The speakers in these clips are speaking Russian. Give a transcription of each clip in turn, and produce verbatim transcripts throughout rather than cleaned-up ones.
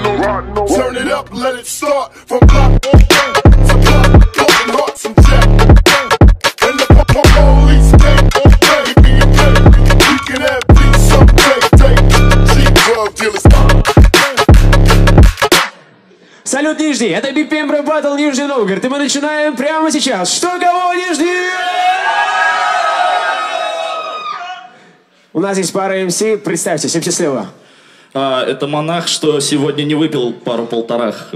Turn it up, let it start from block to block, broken hearts and jack. And the police can't obey. We can have peace someday. Take cheap drug dealers. Салют, Нижний! Это Big Pimp Rap Battle Нижний Новгород. И мы начинаем прямо сейчас. Что, кого, Нижний? У нас есть пара эм си. Представьте, всем счастливо. А, это монах, что сегодня не выпил пару-полторах.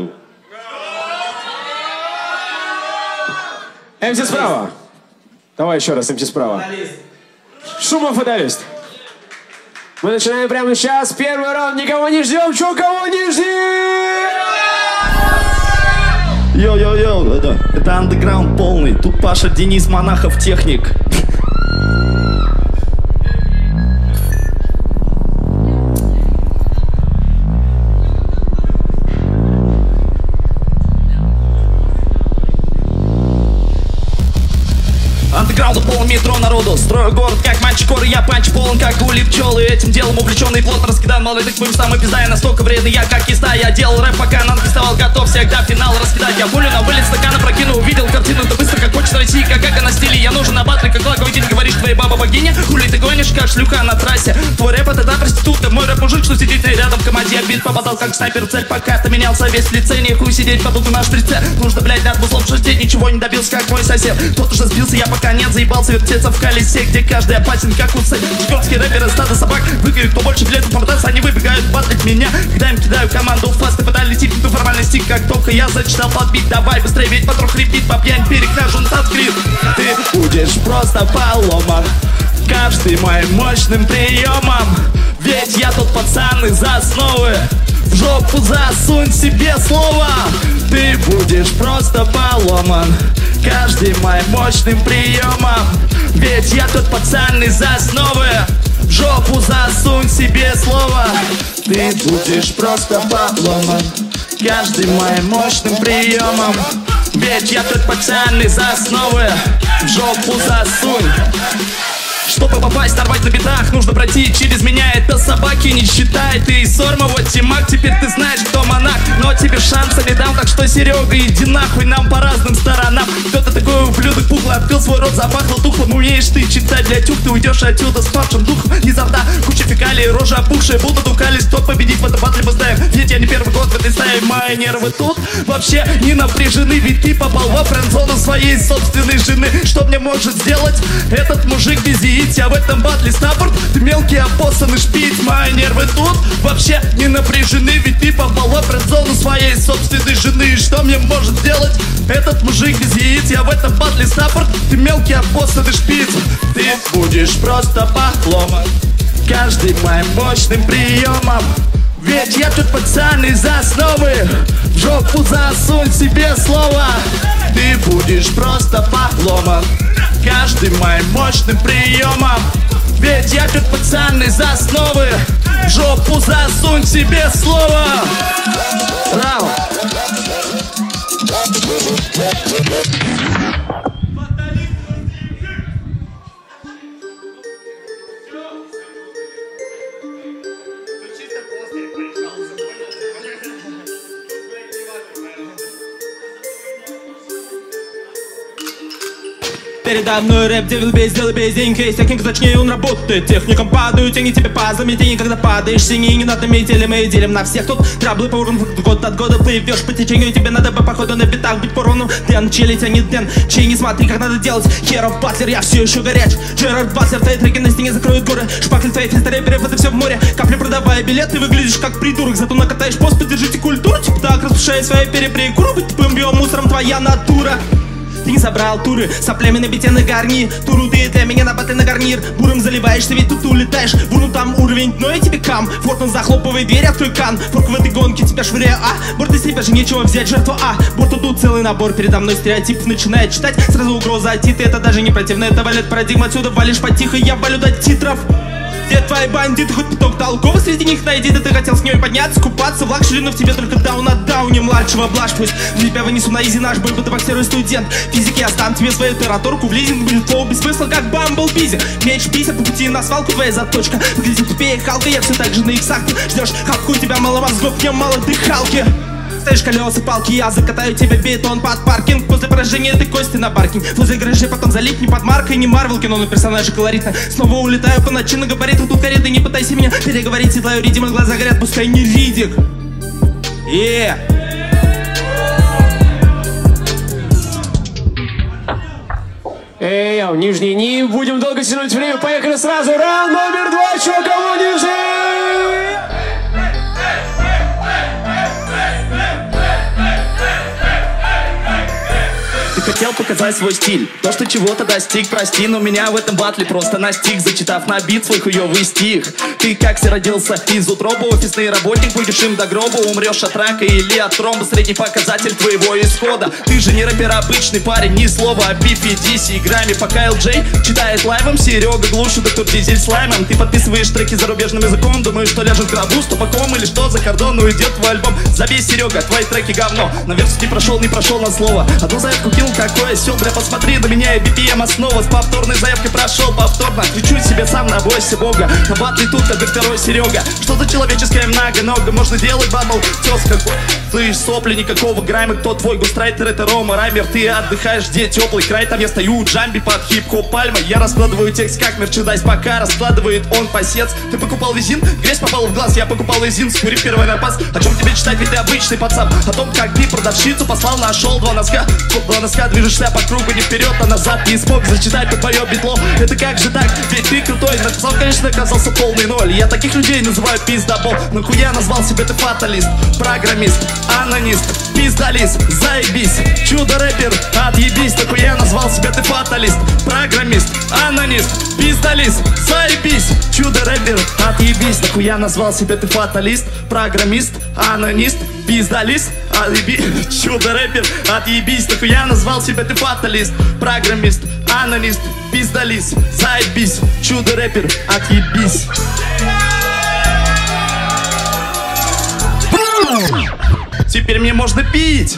эм си справа. Давай еще раз, эм си справа. Шумов фаталист. Мы начинаем прямо сейчас. Первый раунд. Никого не ждем. Чё, кого не ждем? Йо-йо-йо, это, это андеграунд полный. Тут Паша, Денис, Монахов, техник. Андеграунда полон метро народу. Строю город как манчкор. Я панч полон как гули пчелы. Этим делом увлеченный плотно раскидан молодых по местам и пизда. Я настолько вредный, я как киста. Я делал рэп, пока нан приставал. Готов всегда финал раскидать. Я пулю на вылет стакана прокину. Увидел картину, да быстро как хочет России. Как эко на стиле. Я нужен на батле, как лаковый день. Говоришь, твоя баба богиня. Хули ты гонишь, как шлюха на трассе. Твой рэп это да проститутка. Мой рэп мужик, что сидит рядом в команде. Я бит попадал как снайпер в цель. Пока ты менялся весь в лице. Не хуй сидеть под углом на шприце. Нужно, блять, над буслом шерстеть. Ничего не добился, как мой сосед. Тот уже сбился, я пока нет. Заебался вертеться в колесе, где каждый опасен, как усы. Чикотские рэперы, стадо собак. Выиграют, кто больше влезет попадаться. Они выбегают батлить меня. Когда им кидаю команду фаст и пытались тип до формальности. Как только я зачитал подбит. Давай быстрее, ведь патрон хрипит. По пьянь перехожу на санскрит. Ты будешь просто поломан каждый моим мощным приемом. Ведь я тот пацан из основы. В жопу засунь себе слово. Ты будешь просто поломан каждый моим мощным приемом. Ведь я тот пацан из основы. В жопу засунь себе слово. Ты будешь просто поломан каждым моим мощным приемом. Ведь я тот пацан из основы. В жопу засунь. Чтобы попасть, нарвать на битах, нужно пройти через меня. Это собаки не считай. Ты из Сормова, Тимак, теперь ты знаешь, кто монах. Но тебе шанса не дам, так что, Серега, иди нахуй. Нам по разным сторонам. Кто-то такой ублюдок пухлый, открыл свой рот, запахло тухлым. Умеешь ты читать, для тюк, ты уйдешь отсюда с павшим духом. Изо рта куча фекалий, рожа опухшая, будто дукались. Кто победит в этом батле, мы знаем. Ведь я не первый год в этой стае. Мои нервы тут вообще не напряжены. Ведь ты попал во френд-зону своей собственной жены. Что мне может сделать этот мужик без яиц? Я в этом батле стапорт, ты мелкий опоссанный шпиц. Мои нервы тут вообще не напряжены. Ведь ты попал в френд-зону своей собственной жены. И что мне может сделать этот мужик без яиц? Я в этом батле стапорт, ты мелкий опоссанный шпиц. Ты будешь просто поломан каждым моим мощным приемом. Ведь я тут пацан из основы. В жопу засунь себе слово. Ты будешь просто поломан каждым моим мощным приемом. Ведь я тут пацан из основы. В жопу засунь себе слово. Раунд. Передо мной рэп, девил без дела, без денег. Есть техника, точнее он работает. Техникам падают, тени тебе пазлами. Ты никогда падаешь, синий не надо метели. Мы делим на всех тут траблы по уровню. Год от года плывешь по течению. Тебе надо бы походу на битах быть по ровным. Дэн, челить, а не дэн. Чей не смотри, как надо делать. Херов Батлер, я все еще горяч. Джерард Батлер, твои треки на стене закроют горы. Шпакль твоих фистареперов, это все в море. Капли продавая билет, ты выглядишь как придурок. Зато накатаешь пост, поддержите культуру. Типа так, распушая свои переприкуры. Быть тупым биомусором, твоя натура. Ты не собрал туры, соплями на бите на гарни. Туру ты для меня на батле на гарнир. Буром заливаешься, ведь тут улетаешь. Бурну там уровень, но я тебе кам. Фортон захлопывай дверь, открой кан. Форк в этой гонке тебя швыряю, а борт из себя же нечего взять, жертва, а борт тут целый набор. Передо мной стереотипов начинает читать. Сразу угроза от титы, это даже не противно. Это валит парадигма, отсюда валишь потихо. Я валю до титров. Где твои бандиты, хоть пяток толковых среди них найди. Да ты хотел с ними подняться, купаться в лакшери, но в тебе только даун от дауни младшего блажь. Пусть для тебя вынесу на изи наш бой, будто боксер студент физики. Я сдам тебе свою тараторку, в лизинг будет флоу без смысла, как Бамблбизи. Меч писят по пути на свалку, твоя заточка выглядит тупее Халка, я все так же на иксах. Ты ждешь хапку, у тебя мало мозгов, мне мало дыхалки. Ставишь колеса, палки, я закатаю тебе бетон под паркинг. После поражения ты кости на паркинг. Возле гаражей потом залипни под маркой. Не Марвел кино, но персонажи колоритно. Снова улетаю по ночи на габаритах. Тут кареты, не пытайся меня переговорить. Седлаю ридим, глаза горят, пускай не ридик. Yeah. Эй, а в Нижний, не будем долго тянуть время, поехали сразу. Раунд номер два, чё, кого Нижний? Хотел показать свой стиль, то, что чего-то достиг, прости, но меня в этом батле просто настиг, зачитав на бит свой хуёвый стих. Ты как все родился из утробы, офисный работник, будешь им до гроба, умрешь от рака или от тромба, средний показатель твоего исхода. Ты же не рэпер, обычный парень, ни слова о пи ди си и грамме, пока эл джей читает лайвом, Серега глушит доктор Дизель слаймом. Ты подписываешь треки зарубежным языком, думаешь, что ляжет в гробу, стопаком или что за кордон, уйдет твой альбом. Забей, Серега, твои треки говно, на версию не прошел, не прошел на слово. Одну заявку кинул, какое сел, бля, посмотри на меня, и би пи эм основа. С повторной заявкой прошел повторно, кричу себе сам, на бойся бога. На батле тут как второй Серега. Что за человеческое много-много, можно делать батл, тёс какой. Слышь, сопли, никакого грайма, кто твой густрайтер, это Рома Раймер. Ты отдыхаешь, где теплый край, там я стою у джамби под хип-хоп пальма. Я раскладываю текст как мерчендайз, пока раскладывает он пасец. Ты покупал визин, грязь попала в глаз, я покупал визин, скурив первый напас. О чем тебе читать, ведь ты обычный пацан. О том, как ты продавщицу послал, нашел два носка. Два носка, движешься по кругу, не вперед, а назад. Не смог зачитать под твое битло. Это как же так, ведь ты крутой. Написал, конечно, оказался полный ноль. Я таких людей называю пиздобол. Нахуя назвал себя ты фаталист, программист, анонист, пиздалист, заебись, чудо-рэпер, отъебись. Нахуя назвал себя ты фаталист, программист, анонист, пиздалист, заебись, чудо-рэпер, отъебись. Нахуя назвал себя ты фаталист, программист, анонист, пиздалист, отъебись, чудо-рэпер, отъебись. Нахуя назвал себя ты фаталист, программист, анонист, пиздалист, заебись, чудо-рэпер, отъебись. Теперь мне можно пить.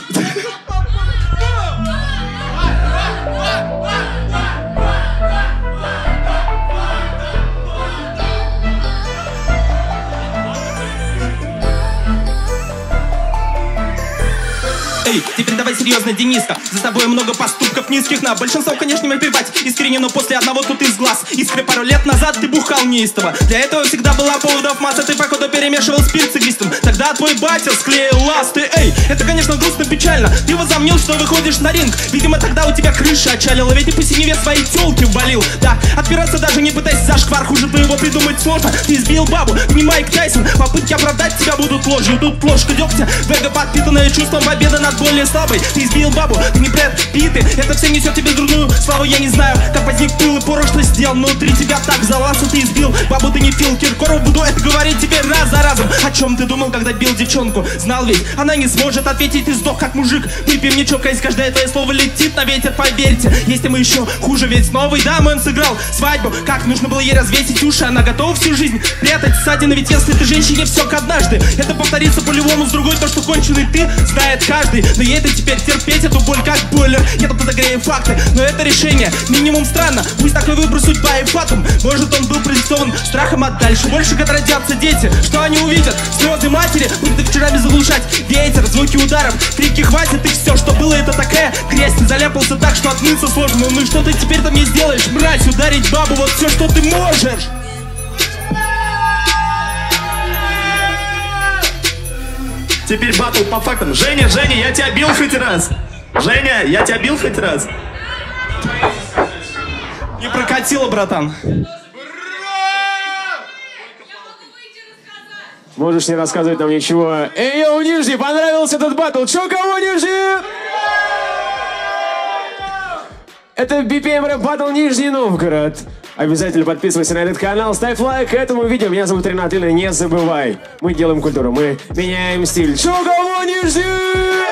Эй, теперь давай серьезно, Дениска. За тобой много поступков низких, на большинство, конечно, не плевать искренне, но после одного тут из глаз искры. Пару лет назад ты бухал неистово, для этого всегда была поводов масса. Ты походу перемешивал спирт с игристым, тогда твой батя склеил ласты. Эй, это, конечно, грустно, печально. Ты возомнил, что выходишь на ринг, видимо, тогда у тебя крыша отчалила, ведь ты по синеве своей тёлки ввалил. Да, отпираться даже не пытайся, зашквар, хуже твоего придумать сложно. Ты избил бабу, ты не Майк Тайсон, попытки оправдать тебя будут ложью. Тут ложка дегтя, вега подпитанная чувством победы над более слабой. Ты избил бабу, ты не Брэд Питт, это все несет тебе дурную славу. Я не знаю, как возник пыл и порох, что сделал внутри тебя так залазу. Ты избил бабу, ты не Фил Киркоров, буду это говорить тебе раз за разом. О чем ты думал, когда бил девчонку? Знал ведь, она не сможет ответить, ты сдох как мужик. Выпьем, не чокаясь, каждое твое слово летит на ветер, поверьте. Если мы еще хуже, ведь с новой дамой он сыграл свадьбу. Как нужно было ей развесить уши, она готова всю жизнь прятать ссадины. Ведь если ты женщине все к однажды, это повторится по-любому с другой. То, что конченый ты, знает каждый, но ей это теперь терпеть эту боль как бойлер. Я тут подогрею факты, но это решение минимум странно. Пусть такой выбор судьба и фатум. Может, он был продиктован страхом от дальше. Больше, когда родятся дети, что они увидят? Слезы матери, будет их вчерами заглушать ветер, звуки ударов, крики хватит. И все, что было, это такая грязь. Ты заляпался так, что отмыться сложно. Ну и что ты теперь там не сделаешь, мразь? Ударить бабу, вот все, что ты можешь. Теперь батл по фактам. Женя, Женя, я тебя бил хоть раз. Женя, я тебя бил хоть раз. Не прокатило, братан. Можешь не рассказывать нам ничего. Эй, йоу, Нижний, понравился этот батл? Чё, кого Нижний? Это би пи эм Рэп Батл Нижний Новгород. Обязательно подписывайся на этот канал, ставь лайк этому видео. Меня зовут Ренат Ильин, не забывай. Мы делаем культуру, мы меняем стиль. Чё, кого Нижний?